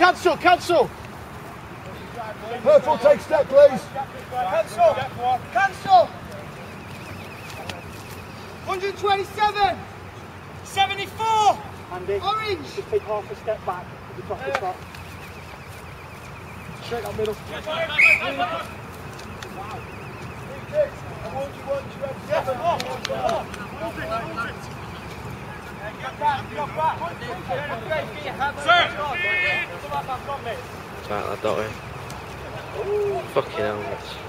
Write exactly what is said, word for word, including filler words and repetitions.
cancel, cancel. Purple, take step, please. Cancel, cancel. one twenty-seven. seventy-four. Andy, orange. just take half a step back at the top of the stop. Straight up middle. I want you once you have seven. Right, I don't know. Fucking hell.